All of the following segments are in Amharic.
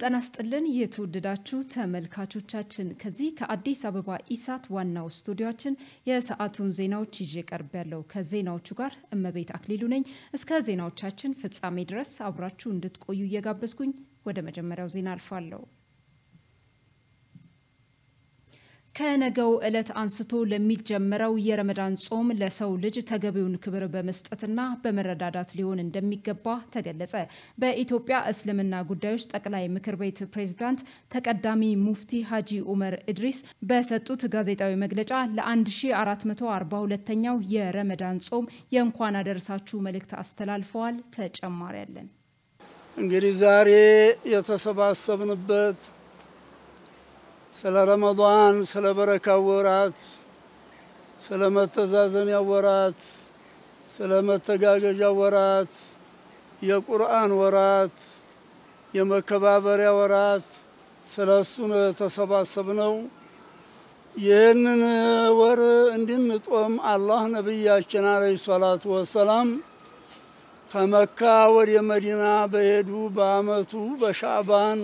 ጤና ይስጥልን የተወደዳችሁ ተመልካቾቻችን ከዚህ ከአዲስ አበባ ኢሳት ዋናው ስቱዲዮአችን የሰዓቱን ዜናዎች ይዤ ቀርቤያለሁ ከዜናዎቹ ጋር እመቤት አክሊሉ ነኝ እስከ ዜናዎቻችን ፍጻሜ ድረስ አብራችሁ እንድትቆዩ እየጋበዝኩኝ ወደ መጀመሪያው ዜና አልፋለሁ ከነገው ዕለት አንስቶ ለሚጀምረው የረመዳን ጾም ለሰው ልጅ ተገቢውን ክብር በመስጠትና በመረዳዳት ሊሆን እንደሚገባ ተገለጸ በኢትዮጵያ እስልምና ጉዳዮች ጠቅላይ ምክር ቤት ፕሬዝዳንት ተቀዳሚ ሙፍቲ ሐጂ ዑመር ኢድሪስ በሰጡት ጋዜጣዊ መግለጫ ለ1442ኛው የረመዳን ጾም የእንኳን አደረሳችሁ መልእክት አስተላልፈዋል ተጨማሪ ያለን እንግዲህ ዛሬ የተሰባሰብንበት سلا رمضان سلا بركة ورات سلا متزازن ورات سلا متجاج ورات يا قرآن ورات يا مكبابر ورات سلا السنة تسباسبناو يهن ور عندن توم الله نبينا عليه الصلاة والسلام فمكة وريا مدينة بيدو بامتو بشعبان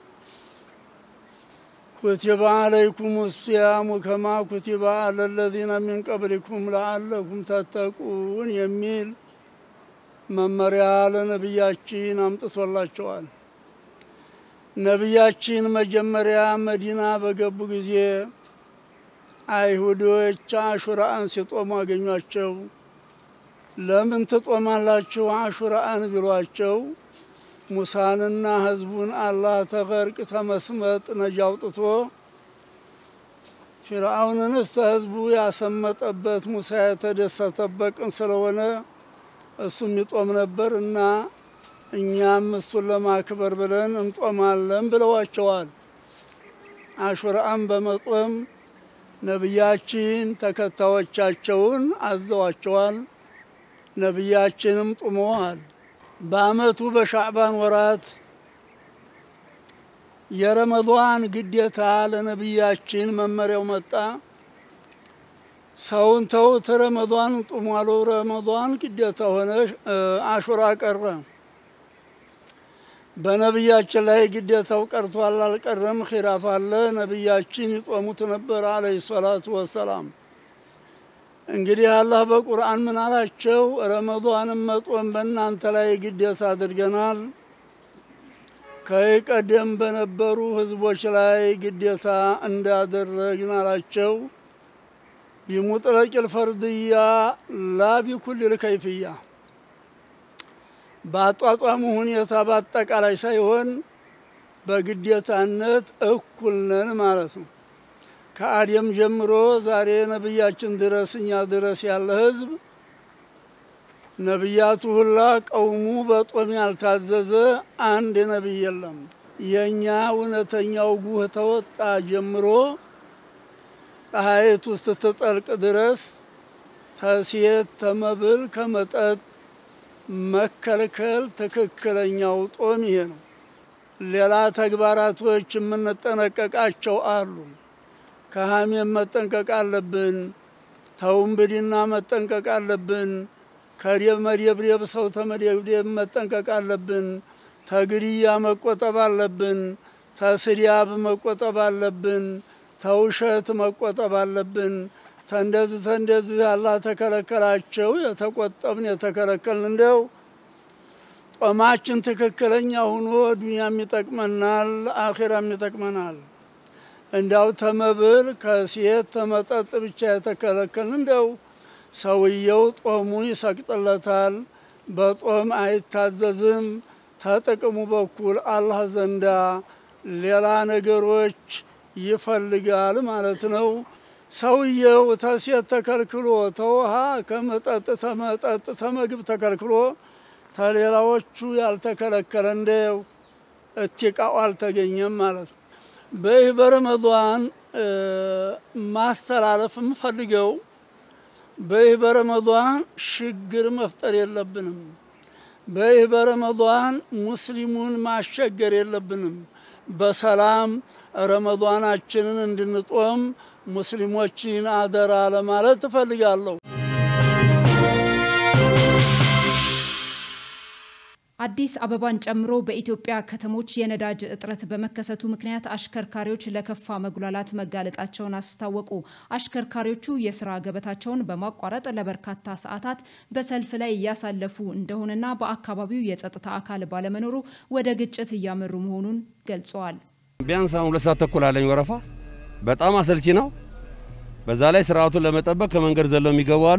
كتب عليكم الصيام كما كتب على الذين من قبلكم لعلكم تتقون يميل ممريا لنبياتين امتصولاچوال نبياتين مجمريا مدينة በገቡ ጊዜ አይሁዶች አሹራን ሲጦሙ አገኟቸው ለምን ተጦማላችሁ አሹራን ቢሏቸው ሙሳንና ህዝቡን አላህ ተፈርቅ ተመስመጥ ነጃውጥቶ ፍርዓውንን ህዝቡ ያሰመጠበት ሙሳ የተደሰተበቅን ስለሆነ እሱም ይጦም ነበርና እኛም እሱን ለማክበር ብለን እንጦማለን ብለዋቸዋል አሹራን በመጦም ነብያችን ተከታዮቻቸውን አዘዋቸዋል ነብያችንም ጦመዋል በአመቱ በሻዕባን ወራት የረመዳን ግዴታ ለነብያችን መመሪያው መጣ ሰውን ተውት ረመዳን ጦሟል ረመዳን ግዴታ ሆነ አሹራ ቀረ በነብያችን ላይ ግዴታው ቀርቷል አልቀረም ኺላፍ አለ ነብያችን ይጦሙት ነበር አለይሂ ሰላቱ ወሰላም እንግዲህ አላህ በቁርአን ምን አላቸው ረመዳንን መጦም በእናንተ ላይ ግዴታ አድርገናል ከቀደም በነበሩ ህዝቦች ላይ ግዴታ እንዳደረግን አላቸው بمطلق الفرضية لا بكل الكيفية ባጧጧሙ ሁኔታ ባጠቃላይ ሳይሆን በግዴታነት እኩል ነን ማለት ነው ከአድም ጀምሮ ዛሬ ነብያችን ድረስኛ ድረስ ያለ ህዝብ ነብያቱ ሁላ ቀውሙ በጦም ያልታዘዘ አንድ ነብይ የለም የኛ እውነተኛው ጉህ ተወጣ ጀምሮ ፀሐይቱ ስትጠልቅ ድረስ ተሲየት ተመብል ከመጠጥ መከልከል ተከክለኛው ጦም ይሄ ነው ሌላ ተግባራቶች ምን ተነቀቃቸው አሉ ከሃሚም መጠንቀቅ አለብን ተውምብዲና መጠንቀቅ አለብን ከሪብ መሪብ ሰው ተመሪብ መጠንቀቅ አለብን ተግሪያ መቆጠብ አለብን ተስሪያብ መቆጠብ አለብን ተውሸት መቆጠብ አለብን ተንደዝ አላህ ተከለከላቸው የተቆጠብን የተከለከልን እንደው ጦማችን ትክክለኛ ሆኖ ዱንያም ይጠቅመናል አኺራም ይጠቅመናል እንዳው ተመብል ከሲየት ተመጠጥ ብቻ የተከለከልን እንደው ሰውየው ጦሙ ይሰቅጥለታል በጦም አይታዘዝም ተጠቅሙ በኩል አላህ ዘንዳ ሌላ ነገሮች ይፈልጋል ማለት ነው ሰውየው ተሲየት ተከልክሎ ተውሃ ከመጠጥ ተመግብ ተከልክሎ ተሌላዎቹ ያልተከለከለ እንደው እትቃው አልተገኘም ማለት ነው በረመዳን ማስተላለፍ ምፈልገው በረመዳን ሽግር መፍጠር የለብንም በረመዳን ሙስሊሙን ማሸገር የለብንም በሰላም ረመዳናችንን እንድንጦም ሙስሊሞችን አደራ ለማለት ፈልጋለሁ አዲስ አበባን ጨምሮ በኢትዮጵያ ከተሞች የነዳጅ እጥረት በመከሰቱ ምክንያት አሽከርካሪዎች ለከፋ መጉላላት መጋለጣቸውን አስታወቁ። አሽከርካሪዎቹ የሥራ ገበታቸውን በማቋረጥ ለበርካታ ሰዓታት በሰልፍ ላይ ያሳለፉ እንደሆነና በአካባቢው የጸጥታ አካል ባለመኖሩ ወደ ግጭት እያመሩ መሆኑን ገልጸዋል። ቢያንስ 2 ሰዓት ተኩል አለኝ ወረፋ በጣም አሰልቺ ነው። በዛ ላይ ስርዓቱን ለመጠበቅ ከመንገድ ዘለው የሚገቡ አሉ።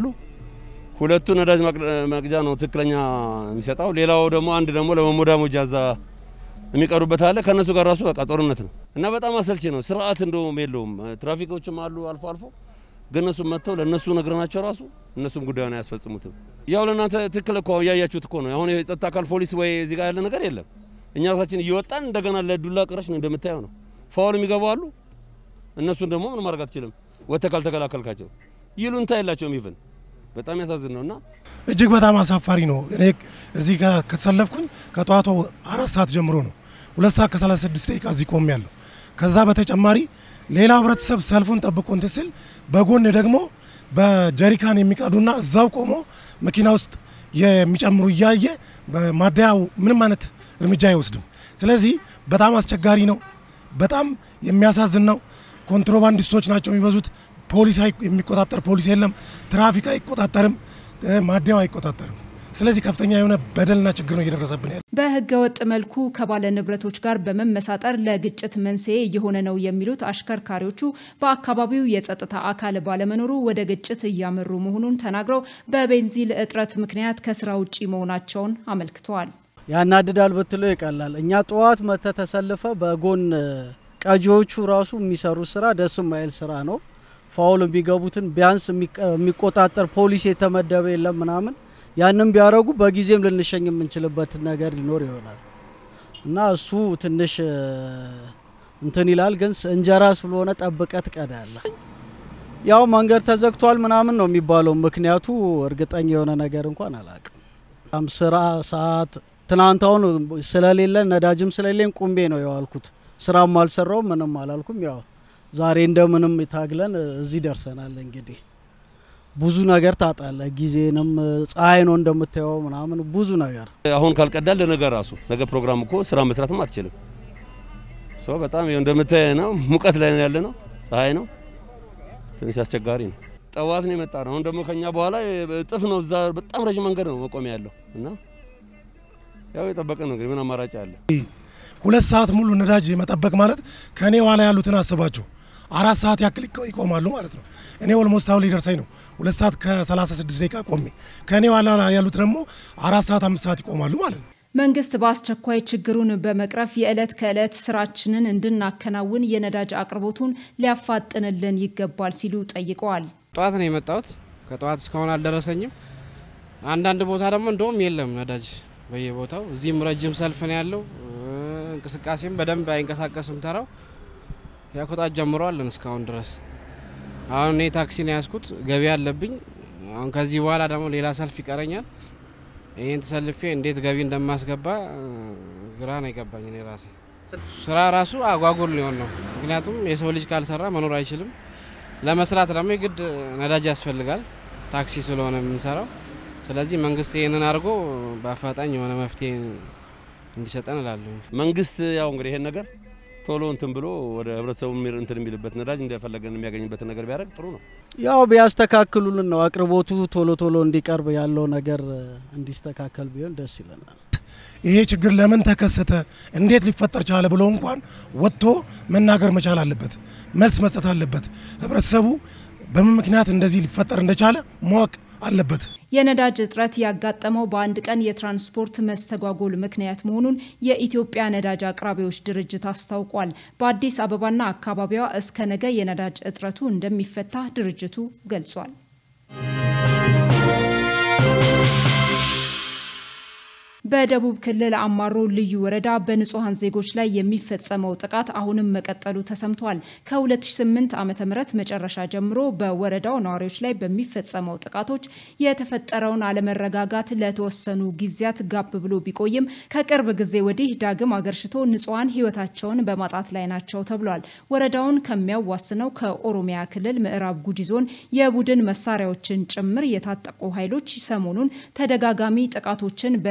ሁለቱ ነዳጅ መቅጃ ነው ትክክለኛ የሚሰጣው። ሌላው ደግሞ አንድ ደግሞ ለመሞዳሞጃ ዛ የሚቀሩበት አለ። ከነሱ ጋር ራሱ በቃ ጦርነት ነው እና በጣም አሰልቺ ነው። ስርዓት እንደውም የለውም። ትራፊኮችም አሉ አልፎ አልፎ ግን እነሱ መተው ለነሱ ነግረናቸው ራሱ እነሱም ጉዳዩን አያስፈጽሙትም። ያው ለናንተ ትክክል እኮ ያያችሁት እኮ ነው። አሁን የጸጥታ አካል ፖሊስ ወይ እዚህ ጋር ያለ ነገር የለም። እኛ ራሳችን እየወጣን እንደገና ለዱላ ቅረሽ ነው እንደምታየው ነው። ፋውል የሚገቡ አሉ። እነሱን ደግሞ ምን ማድረግ አትችልም። ወተካል ተከላከልካቸው ይሉንታ የላቸውም ይፈን በጣም ያሳዝን ነውና እጅግ በጣም አሳፋሪ ነው። እኔ እዚህ ጋር ከተሰለፍኩኝ ከጧቱ 4 ሰዓት ጀምሮ ነው 2 ሰዓት ከ36 ደቂቃ እዚህ ቆሜያለሁ። ከዛ በተጨማሪ ሌላ ህብረተሰብ ሰልፉን ጠብቆ እንትን ሲል በጎን ደግሞ በጀሪካን የሚቀዱና እዛው ቆሞ መኪና ውስጥ የሚጨምሩ እያየ በማደያው ምንም አይነት እርምጃ አይወስድም። ስለዚህ በጣም አስቸጋሪ ነው። በጣም የሚያሳዝን ነው። ኮንትሮባንዲስቶች ናቸው የሚበዙት። ፖሊስ የሚቆጣጠር ፖሊስ የለም። ትራፊክ አይቆጣጠርም፣ ማደያው አይቆጣጠርም። ስለዚህ ከፍተኛ የሆነ በደልና ችግር ነው እየደረሰብን ያለው። በህገ ወጥ መልኩ ከባለ ንብረቶች ጋር በመመሳጠር ለግጭት መንስኤ የሆነ ነው የሚሉት አሽከርካሪዎቹ በአካባቢው የጸጥታ አካል ባለመኖሩ ወደ ግጭት እያመሩ መሆኑን ተናግረው በቤንዚን እጥረት ምክንያት ከስራ ውጪ መሆናቸውን አመልክተዋል። ያናድዳል ብትለው ይቀላል። እኛ ጠዋት መተ ተሰልፈ በጎን ቀጂዎቹ ራሱ የሚሰሩ ስራ ደስ የማይል ስራ ነው። ፋውል ቢገቡትን ቢያንስ የሚቆጣጠር ፖሊስ የተመደበ የለም ምናምን ያንንም ቢያረጉ በጊዜም ልንሸኝ የምንችልበት ነገር ሊኖር ይሆናል እና እሱ ትንሽ እንትን ይላል። ግን እንጀራ ስለሆነ ጠብቀት ቀዳለ። ያው መንገድ ተዘግቷል ምናምን ነው የሚባለው። ምክንያቱ እርግጠኛ የሆነ ነገር እንኳን አላውቅም። ስራ ሰዓት ትናንታውን ስለሌለ ነዳጅም ስለሌለን ቁምቤ ነው ያልኩት። ስራም አልሰራው ምንም አላልኩም። ያው ዛሬ እንደምንም ታግለን እዚህ ደርሰናል። እንግዲህ ብዙ ነገር ታጣለ። ጊዜንም ፀሐይ ነው እንደምታየው ምናምን ብዙ ነገር አሁን ካልቀዳል ለነገር ራሱ ነገ ፕሮግራም እኮ ስራ መስራትም አትችልም። ሰው በጣም እንደምታየው ነው። ሙቀት ላይ ያለ ነው። ፀሐይ ነው። ትንሽ አስቸጋሪ ነው። ጠዋት ነው የመጣ ነው። አሁን ደግሞ ከኛ በኋላ ጥፍ ነው። እዛ በጣም ረጅም መንገድ ነው መቆም ያለው እና ያው የጠበቀ ነው። ግን ምን አማራጭ አለ? 2 ሰዓት ሙሉ ነዳጅ መጠበቅ ማለት ከኔ ኋላ ያሉትን አስባቸው 4 ሰዓት ያክል ይቆማሉ ማለት ነው። እኔ ኦልሞስት አሁን ሊደርሰኝ ነው 2 ሰዓት ከ36 ደቂቃ ቆሜ ከኔ ኋላ ያሉት ደግሞ 4 ሰዓት 5 ሰዓት ይቆማሉ ማለት ነው። መንግስት በአስቸኳይ ችግሩን በመቅረፍ የዕለት ከዕለት ስራችንን እንድናከናውን የነዳጅ አቅርቦቱን ሊያፋጥንልን ይገባል ሲሉ ጠይቀዋል። ጧት ነው የመጣሁት። ከጧት እስካሁን አልደረሰኝም። አንዳንድ ቦታ ደግሞ እንደውም የለም ነዳጅ በየቦታው። እዚህም ረጅም ሰልፍ ነው ያለው። እንቅስቃሴም በደንብ አይንቀሳቀስም። ተራው ያቆጣ ጀምሯል እስካሁን ድረስ። አሁን እኔ ታክሲ ነው ያስኩት። ገቢ አለብኝ። አሁን ከዚህ በኋላ ደግሞ ሌላ ሰልፍ ይቀረኛል። ይሄን ተሰልፌ እንዴት ገቢ እንደማስገባ ግራ ነው የገባኝ። እኔ ራሴ ስራ ራሱ አጓጉል ነው። ምክንያቱም የሰው ልጅ ካልሰራ መኖር አይችልም። ለመስራት ደግሞ የግድ ነዳጅ ያስፈልጋል። ታክሲ ስለሆነ የምንሰራው። ስለዚህ መንግስት ይሄንን አድርጎ በአፋጣኝ የሆነ መፍትሄ እንዲሰጠን እላለሁ። መንግስት ያው እንግዲህ ይሄን ነገር ቶሎ እንትን ብሎ ወደ ህብረተሰቡ እንትን የሚልበት ነዳጅ እንደፈለገን የሚያገኝበት ነገር ቢያደርግ ጥሩ ነው። ያው ቢያስተካክሉልን ነው አቅርቦቱ ቶሎ እንዲቀርብ ያለው ነገር እንዲስተካከል ቢሆን ደስ ይለናል። ይሄ ችግር ለምን ተከሰተ እንዴት ሊፈጠር ቻለ ብሎ እንኳን ወጥቶ መናገር መቻል አለበት። መልስ መስጠት አለበት። ህብረተሰቡ በምን ምክንያት እንደዚህ ሊፈጠር እንደቻለ ማወቅ አለበት። የነዳጅ እጥረት ያጋጠመው በአንድ ቀን የትራንስፖርት መስተጓጎል ምክንያት መሆኑን የኢትዮጵያ ነዳጅ አቅራቢዎች ድርጅት አስታውቋል። በአዲስ አበባና አካባቢዋ እስከ ነገ የነዳጅ እጥረቱ እንደሚፈታ ድርጅቱ ገልጿል። በደቡብ ክልል አማሮ ልዩ ወረዳ በንጹሃን ዜጎች ላይ የሚፈጸመው ጥቃት አሁንም መቀጠሉ ተሰምቷል። ከ2008 ዓመተ ምህረት መጨረሻ ጀምሮ በወረዳው ነዋሪዎች ላይ በሚፈጸመው ጥቃቶች የተፈጠረውን አለመረጋጋት ለተወሰኑ ጊዜያት ጋብ ብሎ ቢቆይም ከቅርብ ጊዜ ወዲህ ዳግም አገርሽቶ ንጹሃን ህይወታቸውን በማጣት ላይ ናቸው ተብሏል። ወረዳውን ከሚያዋስነው ከኦሮሚያ ክልል ምዕራብ ጉጂ ዞን የቡድን መሳሪያዎችን ጭምር የታጠቁ ኃይሎች ሰሞኑን ተደጋጋሚ ጥቃቶችን በመፈጸም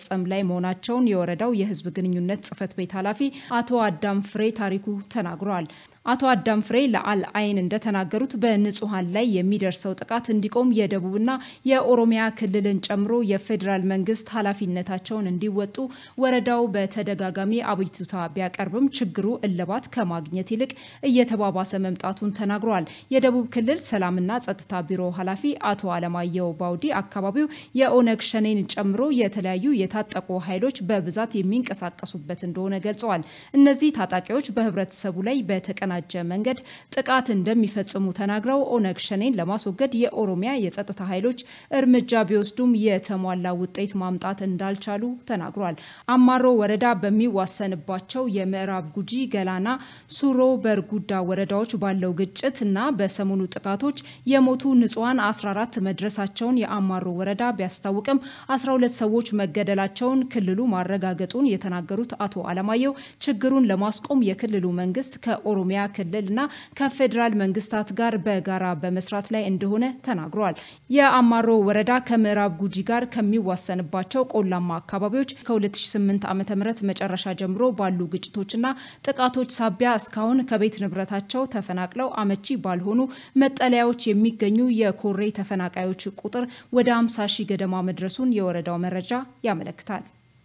በመፈጸም ላይ መሆናቸውን የወረዳው የህዝብ ግንኙነት ጽሕፈት ቤት ኃላፊ አቶ አዳም ፍሬ ታሪኩ ተናግረዋል። አቶ አዳም ፍሬ ለአልአይን እንደተናገሩት በንጹሃን ላይ የሚደርሰው ጥቃት እንዲቆም የደቡብና የኦሮሚያ ክልልን ጨምሮ የፌደራል መንግስት ኃላፊነታቸውን እንዲወጡ ወረዳው በተደጋጋሚ አቤቱታ ቢያቀርብም ችግሩ እልባት ከማግኘት ይልቅ እየተባባሰ መምጣቱን ተናግረዋል። የደቡብ ክልል ሰላምና ጸጥታ ቢሮ ኃላፊ አቶ አለማየሁ ባውዲ አካባቢው የኦነግ ሸኔን ጨምሮ የተለያዩ የታጠቁ ኃይሎች በብዛት የሚንቀሳቀሱበት እንደሆነ ገልጸዋል። እነዚህ ታጣቂዎች በህብረተሰቡ ላይ በተቀናጀ መንገድ ጥቃት እንደሚፈጽሙ ተናግረው ኦነግ ሸኔን ለማስወገድ የኦሮሚያ የጸጥታ ኃይሎች እርምጃ ቢወስዱም የተሟላ ውጤት ማምጣት እንዳልቻሉ ተናግሯል። አማሮ ወረዳ በሚዋሰንባቸው የምዕራብ ጉጂ፣ ገላና፣ ሱሮ፣ በርጉዳ ወረዳዎች ባለው ግጭትና በሰሞኑ ጥቃቶች የሞቱ ንጹሃን 14 መድረሳቸውን የአማሮ ወረዳ ቢያስታውቅም 12 ሰዎች መገደላቸውን ክልሉ ማረጋገጡን የተናገሩት አቶ አለማየሁ ችግሩን ለማስቆም የክልሉ መንግስት ከኦሮሚያ ክልልና ከፌደራል መንግስታት ጋር በጋራ በመስራት ላይ እንደሆነ ተናግረዋል። የአማሮ ወረዳ ከምዕራብ ጉጂ ጋር ከሚዋሰንባቸው ቆላማ አካባቢዎች ከ2008 ዓ.ም መጨረሻ ጀምሮ ባሉ ግጭቶችና ጥቃቶች ሳቢያ እስካሁን ከቤት ንብረታቸው ተፈናቅለው አመቺ ባልሆኑ መጠለያዎች የሚገኙ የኮሬ ተፈናቃዮች ቁጥር ወደ 50 ሺህ ገደማ መድረሱን የወረዳው መረጃ ያመለክታል።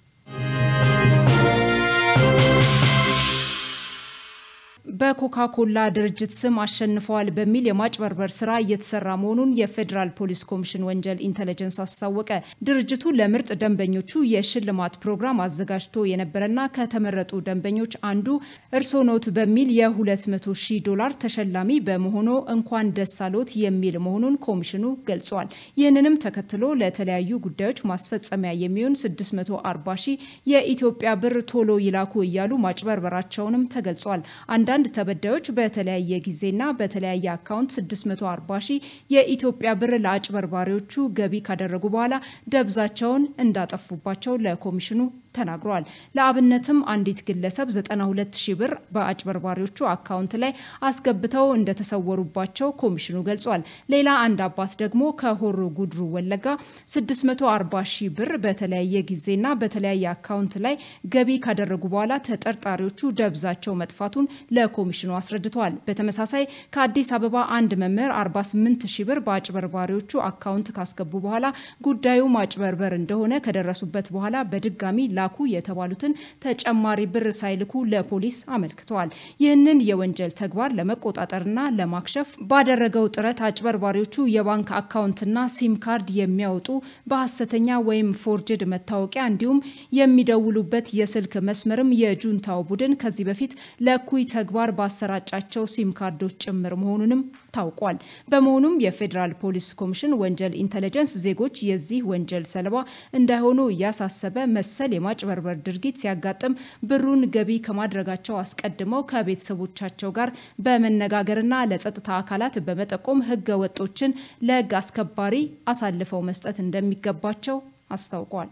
በኮካ-ኮላ ድርጅት ስም አሸንፈዋል በሚል የማጭበርበር ስራ እየተሰራ መሆኑን የፌደራል ፖሊስ ኮሚሽን ወንጀል ኢንተለጀንስ አስታወቀ። ድርጅቱ ለምርጥ ደንበኞቹ የሽልማት ፕሮግራም አዘጋጅቶ የነበረና ከተመረጡ ደንበኞች አንዱ እርሶኖት በሚል $200,000 ተሸላሚ በመሆኑ እንኳን ደስ አሎት የሚል መሆኑን ኮሚሽኑ ገልጿል። ይህንንም ተከትሎ ለተለያዩ ጉዳዮች ማስፈጸሚያ የሚሆን 640,000 የኢትዮጵያ ብር ቶሎ ይላኩ እያሉ ማጭበርበራቸውንም ተገልጿል። አንዳንድ ተበዳዮች በተለያየ ጊዜና በተለያየ አካውንት 640,000 የኢትዮጵያ ብር ለአጭበርባሪዎቹ ገቢ ካደረጉ በኋላ ደብዛቸውን እንዳጠፉባቸው ለኮሚሽኑ ተናግሯል። ለአብነትም አንዲት ግለሰብ 92,000 ብር በአጭበርባሪዎቹ አካውንት ላይ አስገብተው እንደተሰወሩባቸው ኮሚሽኑ ገልጿል። ሌላ አንድ አባት ደግሞ ከሆሮ ጉድሩ ወለጋ 640,000 ብር በተለያየ ጊዜና በተለያየ አካውንት ላይ ገቢ ካደረጉ በኋላ ተጠርጣሪዎቹ ደብዛቸው መጥፋቱን ለኮሚሽኑ አስረድተዋል። በተመሳሳይ ከአዲስ አበባ አንድ መምህር 48,000 ብር በአጭበርባሪዎቹ አካውንት ካስገቡ በኋላ ጉዳዩ ማጭበርበር እንደሆነ ከደረሱበት በኋላ በድጋሚ ላኩ የተባሉትን ተጨማሪ ብር ሳይልኩ ለፖሊስ አመልክተዋል። ይህንን የወንጀል ተግባር ለመቆጣጠርና ለማክሸፍ ባደረገው ጥረት አጭበርባሪዎቹ የባንክ አካውንትና ሲም ካርድ የሚያወጡ በሐሰተኛ ወይም ፎርጅድ መታወቂያ እንዲሁም የሚደውሉበት የስልክ መስመርም የጁንታው ቡድን ከዚህ በፊት ለኩይ ተግባር ባሰራጫቸው ሲም ካርዶች ጭምር መሆኑንም ታውቋል። በመሆኑም የፌደራል ፖሊስ ኮሚሽን ወንጀል ኢንተለጀንስ ዜጎች የዚህ ወንጀል ሰለባ እንዳይሆኑ እያሳሰበ መሰል የማጭበርበር ድርጊት ሲያጋጥም ብሩን ገቢ ከማድረጋቸው አስቀድመው ከቤተሰቦቻቸው ጋር በመነጋገርና ለጸጥታ አካላት በመጠቆም ህገ ወጦችን ለህግ አስከባሪ አሳልፈው መስጠት እንደሚገባቸው አስታውቋል።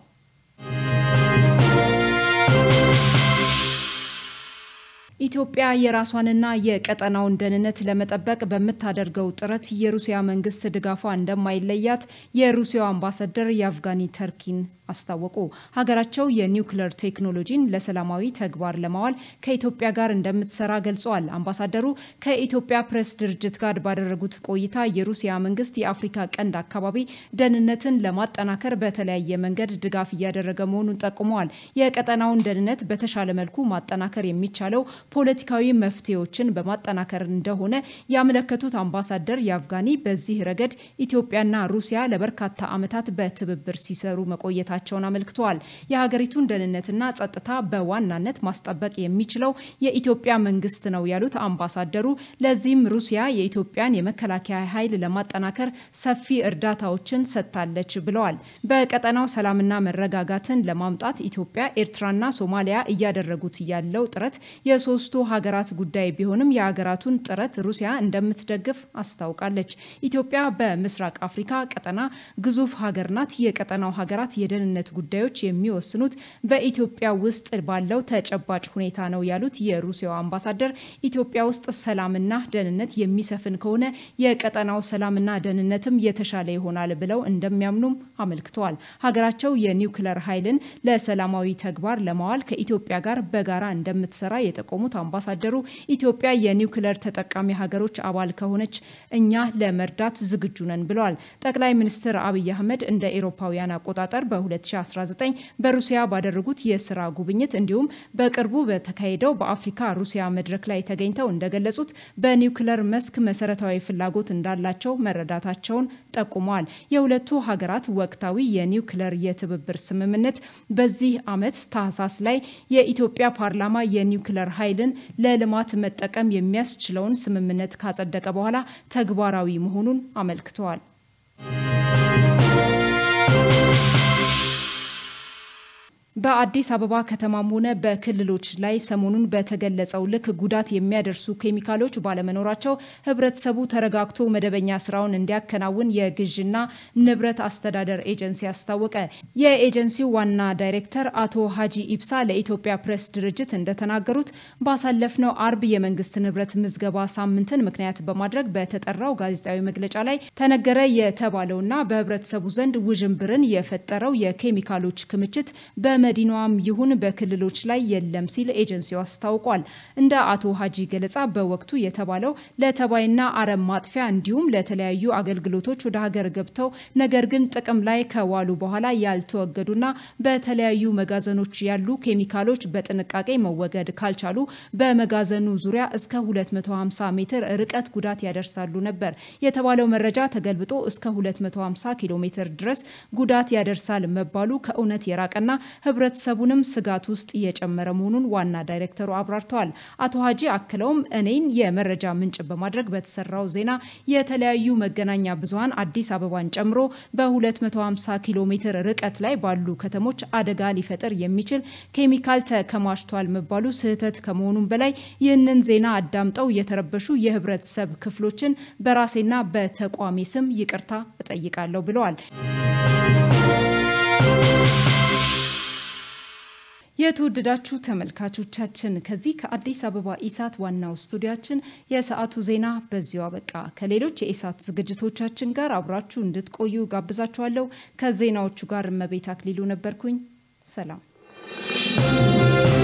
ኢትዮጵያ የራሷንና የቀጠናውን ደህንነት ለመጠበቅ በመታደርገው ጥረት የሩሲያ መንግስት ድጋፏ እንደማይለያት የሩሲያው አምባሳደር የአፍጋኒ ተርኪን አስታወቁ። ሀገራቸው የኒውክሌር ቴክኖሎጂን ለሰላማዊ ተግባር ለማዋል ከኢትዮጵያ ጋር እንደምትሰራ ገልጸዋል። አምባሳደሩ ከኢትዮጵያ ፕሬስ ድርጅት ጋር ባደረጉት ቆይታ የሩሲያ መንግስት የአፍሪካ ቀንድ አካባቢ ደህንነትን ለማጠናከር በተለያየ መንገድ ድጋፍ እያደረገ መሆኑን ጠቁመዋል። የቀጠናውን ደህንነት በተሻለ መልኩ ማጠናከር የሚቻለው ፖለቲካዊ መፍትሄዎችን በማጠናከር እንደሆነ ያመለከቱት አምባሳደር የአፍጋኒ በዚህ ረገድ ኢትዮጵያና ሩሲያ ለበርካታ ዓመታት በትብብር ሲሰሩ መቆየታቸውን አመልክተዋል። የሀገሪቱን ደህንነትና ጸጥታ በዋናነት ማስጠበቅ የሚችለው የኢትዮጵያ መንግስት ነው ያሉት አምባሳደሩ ለዚህም ሩሲያ የኢትዮጵያን የመከላከያ ኃይል ለማጠናከር ሰፊ እርዳታዎችን ሰጥታለች ብለዋል። በቀጠናው ሰላምና መረጋጋትን ለማምጣት ኢትዮጵያ፣ ኤርትራና ሶማሊያ እያደረጉት ያለው ጥረት የሶስቱ የሶስቱ ሀገራት ጉዳይ ቢሆንም የሀገራቱን ጥረት ሩሲያ እንደምትደግፍ አስታውቃለች። ኢትዮጵያ በምስራቅ አፍሪካ ቀጠና ግዙፍ ሀገር ናት። የቀጠናው ሀገራት የደህንነት ጉዳዮች የሚወስኑት በኢትዮጵያ ውስጥ ባለው ተጨባጭ ሁኔታ ነው ያሉት የሩሲያው አምባሳደር ኢትዮጵያ ውስጥ ሰላምና ደህንነት የሚሰፍን ከሆነ የቀጠናው ሰላምና ደህንነትም የተሻለ ይሆናል ብለው እንደሚያምኑም አመልክተዋል። ሀገራቸው የኒውክሌር ኃይልን ለሰላማዊ ተግባር ለማዋል ከኢትዮጵያ ጋር በጋራ እንደምትሰራ የጠቆሙት አምባሳደሩ ኢትዮጵያ የኒውክሌር ተጠቃሚ ሀገሮች አባል ከሆነች እኛ ለመርዳት ዝግጁ ነን ብለዋል። ጠቅላይ ሚኒስትር አብይ አህመድ እንደ ኤሮፓውያን አቆጣጠር በ2019 በሩሲያ ባደረጉት የስራ ጉብኝት እንዲሁም በቅርቡ በተካሄደው በአፍሪካ ሩሲያ መድረክ ላይ ተገኝተው እንደገለጹት በኒውክሌር መስክ መሰረታዊ ፍላጎት እንዳላቸው መረዳታቸውን ጠቁመዋል። የሁለቱ ሀገራት ወቅታዊ የኒውክሌር የትብብር ስምምነት በዚህ ዓመት ታህሳስ ላይ የኢትዮጵያ ፓርላማ የኒውክሌር ኃይልን ለልማት መጠቀም የሚያስችለውን ስምምነት ካጸደቀ በኋላ ተግባራዊ መሆኑን አመልክተዋል። በአዲስ አበባ ከተማም ሆነ በክልሎች ላይ ሰሞኑን በተገለጸው ልክ ጉዳት የሚያደርሱ ኬሚካሎች ባለመኖራቸው ህብረተሰቡ ተረጋግቶ መደበኛ ስራውን እንዲያከናውን የግዥና ንብረት አስተዳደር ኤጀንሲ አስታወቀ። የኤጀንሲው ዋና ዳይሬክተር አቶ ሀጂ ኢብሳ ለኢትዮጵያ ፕሬስ ድርጅት እንደተናገሩት ባሳለፍነው አርብ የመንግስት ንብረት ምዝገባ ሳምንትን ምክንያት በማድረግ በተጠራው ጋዜጣዊ መግለጫ ላይ ተነገረ የተባለውና በህብረተሰቡ ዘንድ ውዥንብርን የፈጠረው የኬሚካሎች ክምችት በመዲናዋም ይሁን በክልሎች ላይ የለም ሲል ኤጀንሲው አስታውቋል። እንደ አቶ ሀጂ ገለጻ በወቅቱ የተባለው ለተባይና አረም ማጥፊያ እንዲሁም ለተለያዩ አገልግሎቶች ወደ ሀገር ገብተው ነገር ግን ጥቅም ላይ ከዋሉ በኋላ ያልተወገዱና በተለያዩ መጋዘኖች ያሉ ኬሚካሎች በጥንቃቄ መወገድ ካልቻሉ በመጋዘኑ ዙሪያ እስከ 250 ሜትር ርቀት ጉዳት ያደርሳሉ ነበር የተባለው መረጃ ተገልብጦ እስከ 250 ኪሎ ሜትር ድረስ ጉዳት ያደርሳል መባሉ ከእውነት የራቀና ህብረተሰቡንም ስጋት ውስጥ እየጨመረ መሆኑን ዋና ዳይሬክተሩ አብራርተዋል። አቶ ሀጂ አክለውም እኔን የመረጃ ምንጭ በማድረግ በተሰራው ዜና የተለያዩ መገናኛ ብዙሃን አዲስ አበባን ጨምሮ በ250 ኪሎ ሜትር ርቀት ላይ ባሉ ከተሞች አደጋ ሊፈጥር የሚችል ኬሚካል ተከማችቷል መባሉ ስህተት ከመሆኑም በላይ ይህንን ዜና አዳምጠው የተረበሹ የህብረተሰብ ክፍሎችን በራሴና በተቋሚ ስም ይቅርታ እጠይቃለሁ ብለዋል። የተወደዳችሁ ተመልካቾቻችን ከዚህ ከአዲስ አበባ ኢሳት ዋናው ስቱዲዮአችን የሰዓቱ ዜና በዚሁ አበቃ። ከሌሎች የኢሳት ዝግጅቶቻችን ጋር አብራችሁ እንድትቆዩ ጋብዛችኋለሁ። ከዜናዎቹ ጋር መቤት አክሊሉ ነበርኩኝ። ሰላም።